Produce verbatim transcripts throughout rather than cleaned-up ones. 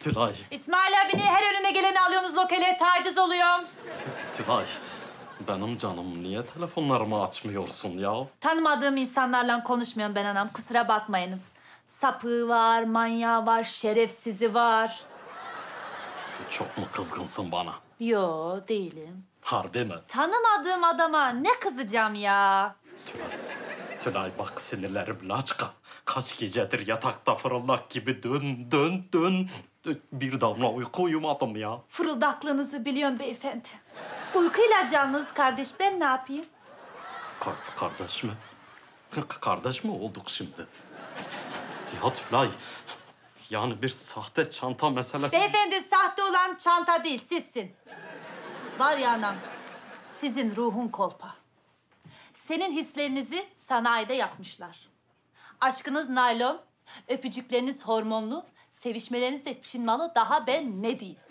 Tülay. İsmail abi niye her önüne geleni alıyorsunuz lokale? Taciz oluyorum. Tülay. Benim canım niye telefonlarımı açmıyorsun ya? Tanımadığım insanlarla konuşmuyorum ben anam. Kusura bakmayınız. Sapığı var, manyağı var, şerefsizi var. Çok mu kızgınsın bana? Yo değilim. Harbi mi? Tanımadığım adama ne kızacağım ya? Tülay. Tülay bak sinirlerim laçka. Kaç gecedir yatakta fırıldak gibi dön dön dön. Bir damla uyku uyumadım ya. Fırıldaklığınızı biliyorum beyefendi. Uyku ilacınız kardeş, ben ne yapayım? Kar kardeş mi? K kardeş mi olduk şimdi? Ya Tülay, yani bir sahte çanta meselesi... Beyefendi sahte olan çanta değil, sizsin. Var ya anam, sizin ruhun kolpa. Senin hislerinizi sanayide yapmışlar. Aşkınız naylon, öpücükleriniz hormonlu, sevişmeleriniz de Çin malı, daha ben ne diyeyim?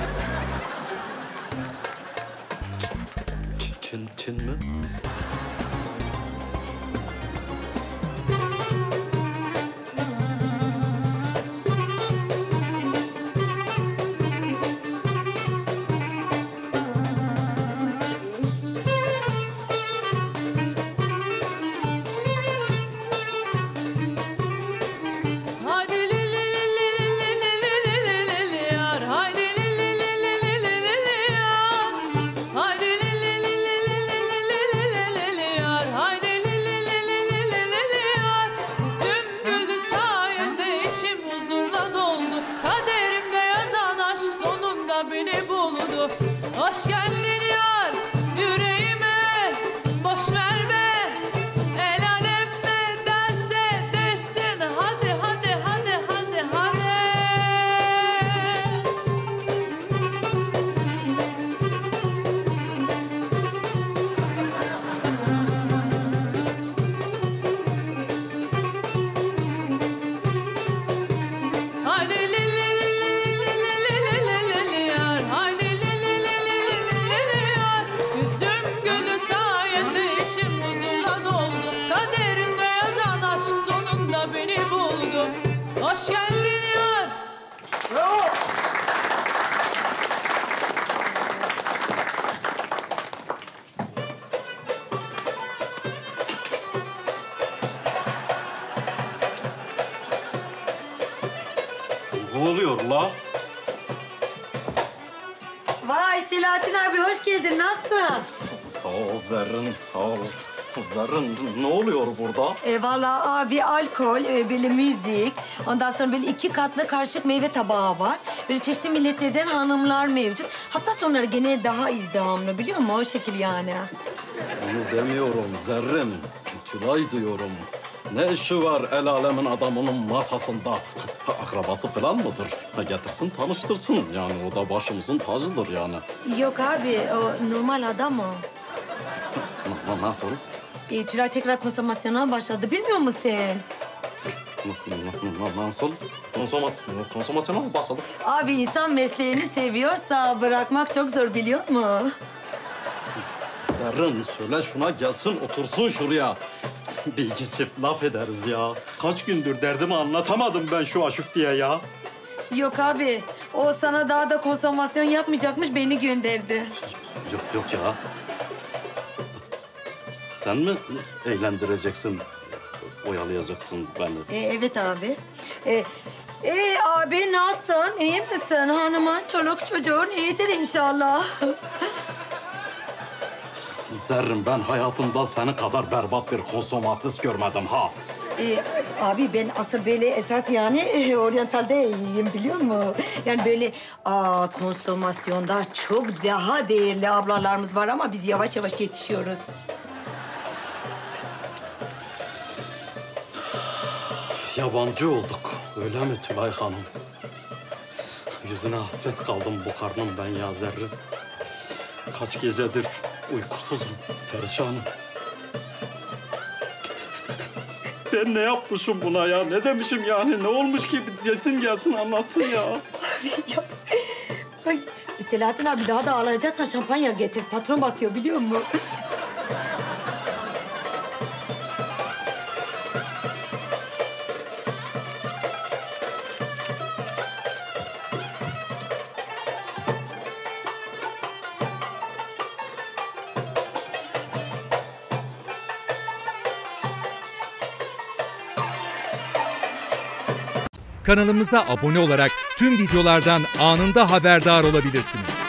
Çin, Çin mi? Hoş geldin yar yüreğime, boş ver be. El alem ne derse desin, hadi hadi hadi hadi hadi. Haydi li li li li li li li li li yar, haydi li li li li li li yar. Yüzüm gülü sayende içim huzurla doldu. Kaderimde yazan aşk sonunda beni buldu. Hoş geldin yar. Bravo! Ne oluyor la? Vay Selahattin abi hoş geldin. Nasılsın? Sağ ol Zerrin, sağ ol. Zerrin, ne oluyor burada? E, vallahi abi alkol, e, böyle müzik, ondan sonra böyle iki katlı karışık meyve tabağı var. Böyle çeşitli milletlerden hanımlar mevcut. Hafta sonları gene daha izdihamlı biliyor musun? O şekil yani. Bunu demiyorum Zerrin. Tülay diyorum. Ne işi var el alemin adamının masasında? Akrabası falan mıdır? Ha, getirsin tanıştırsın. Yani o da başımızın tacıdır yani. Yok abi o normal adam o. Na- nasıl? E, Tülay tekrar konsomasyona başladı. Bilmiyor musun sen? Na- na- nasıl? Konsomasyon, konsomasyona mı başladık? Abi insan mesleğini seviyorsa bırakmak çok zor biliyor musun? Zerrin söyle şuna gelsin otursun şuraya. Bir iki çift laf ederiz ya. Kaç gündür derdimi anlatamadım ben şu Aşıf diye ya. Yok abi o sana daha da konsomasyon yapmayacakmış beni gönderdi. Yok yok ya. Sen mi eğlendireceksin, oyalayacaksın beni? E, evet abi. E, e, abi nasılsın? İyi misin? Hanımın, çoluk çocuğun iyidir inşallah. Zerrin ben hayatımda seni kadar berbat bir konsomatist görmedim ha. E, abi ben asıl böyle esas yani e, oryantalde iyiyim biliyor musun? Yani böyle aa, konsomasyonda çok daha değerli ablalarımız var ama biz yavaş yavaş yetişiyoruz. Yabancı olduk öyle mi Tülay Hanım? Yüzüne hasret kaldım bu karnım ben ya Zerrin. Kaç gecedir uykusuzum, perişanım. Ben ne yapmışım buna ya? Ne demişim yani? Ne olmuş ki? Bir desin gelsin anlatsın ya. Ya, ay, Selahattin abi daha da ağlayacaksan şampanya getir. Patron bakıyor biliyor musun? Kanalımıza abone olarak tüm videolardan anında haberdar olabilirsiniz.